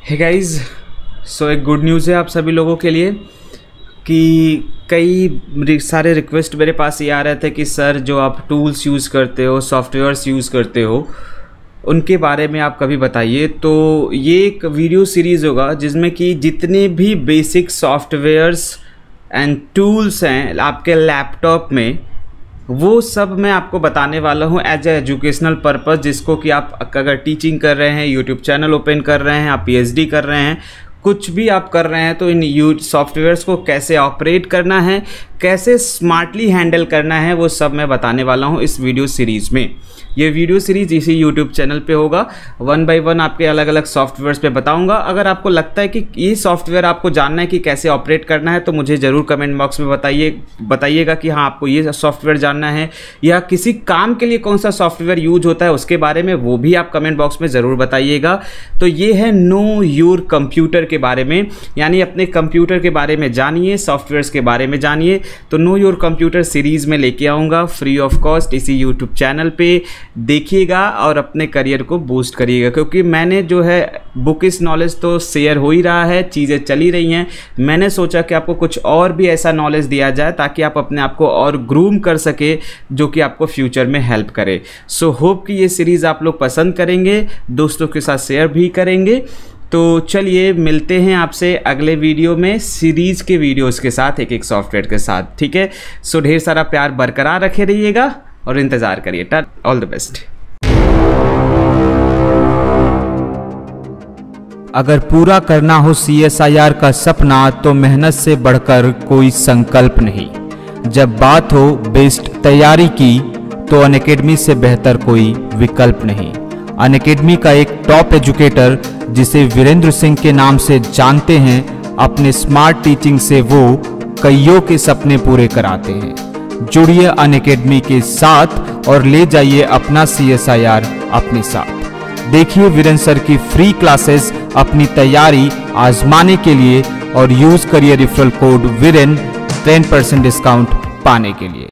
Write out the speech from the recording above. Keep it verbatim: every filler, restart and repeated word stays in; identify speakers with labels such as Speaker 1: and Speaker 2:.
Speaker 1: Hey guys, सो एक good news है आप सभी लोगों के लिए कि कई सारे रिक्वेस्ट मेरे पास ये आ रहे थे कि सर जो आप टूल्स यूज़ करते हो, सॉफ्टवेयर्स यूज़ करते हो, उनके बारे में आप कभी बताइए। तो ये एक वीडियो सीरीज़ होगा जिसमें कि जितने भी बेसिक सॉफ्टवेयर्स एंड टूल्स हैं आपके लैपटॉप में, वो सब मैं आपको बताने वाला हूँ एज ए एजुकेशनल पर्पस, जिसको कि आप अगर टीचिंग कर रहे हैं, यूट्यूब चैनल ओपन कर रहे हैं, आप पीएचडी कर रहे हैं, कुछ भी आप कर रहे हैं, तो इन यू सॉफ्टवेयर्स को कैसे ऑपरेट करना है, कैसे स्मार्टली हैंडल करना है, वो सब मैं बताने वाला हूँ इस वीडियो सीरीज़ में। ये वीडियो सीरीज़ इसी यूट्यूब चैनल पे होगा। वन बाय वन आपके अलग अलग सॉफ्टवेयर्स पे बताऊंगा। अगर आपको लगता है कि ये सॉफ्टवेयर आपको जानना है कि कैसे ऑपरेट करना है, तो मुझे ज़रूर कमेंट बॉक्स में बताइए बताइएगा कि हाँ आपको ये सॉफ्टवेयर जानना है, या किसी काम के लिए कौन सा सॉफ्टवेयर यूज होता है उसके बारे में, वो भी आप कमेंट बॉक्स में ज़रूर बताइएगा। तो ये है नो योर कंप्यूटर के बारे में, यानी अपने कंप्यूटर के बारे में जानिए, सॉफ्टवेयर्स के बारे में जानिए। तो नो योर कंप्यूटर सीरीज़ में लेके आऊँगा फ्री ऑफ कॉस्ट इसी यूट्यूब चैनल पे। देखिएगा और अपने करियर को बूस्ट करिएगा, क्योंकि मैंने जो है बुक इस नॉलेज तो शेयर हो ही रहा है, चीज़ें चली रही हैं। मैंने सोचा कि आपको कुछ और भी ऐसा नॉलेज दिया जाए ताकि आप अपने आप को और ग्रूम कर सके, जो कि आपको फ्यूचर में हेल्प करे। सो होप कि ये सीरीज़ आप लोग पसंद करेंगे, दोस्तों के साथ शेयर भी करेंगे। तो चलिए मिलते हैं आपसे अगले वीडियो में सीरीज़ के वीडियोस के साथ, एक एक सॉफ्टवेयर के साथ, ठीक है। सो ढेर सारा प्यार बरकरार रखे रहिएगा और इंतज़ार करिए। टा ऑल द बेस्ट।
Speaker 2: अगर पूरा करना हो सी एस आई आर का सपना, तो मेहनत से बढ़कर कोई संकल्प नहीं। जब बात हो बेस्ट तैयारी की, तो अनअकैडमी से बेहतर कोई विकल्प नहीं। अनअकैडमी का एक टॉप एजुकेटर, जिसे वीरेंद्र सिंह के नाम से जानते हैं, अपने स्मार्ट टीचिंग से वो कईयों के सपने पूरे कराते हैं। जुड़िए अनअकैडमी के साथ और ले जाइए अपना सी एस आई आर अपने साथ। देखिए वीरेंद्र सर की फ्री क्लासेस अपनी तैयारी आजमाने के लिए और यूज करिए referral code Virendra ten percent discount पाने के लिए।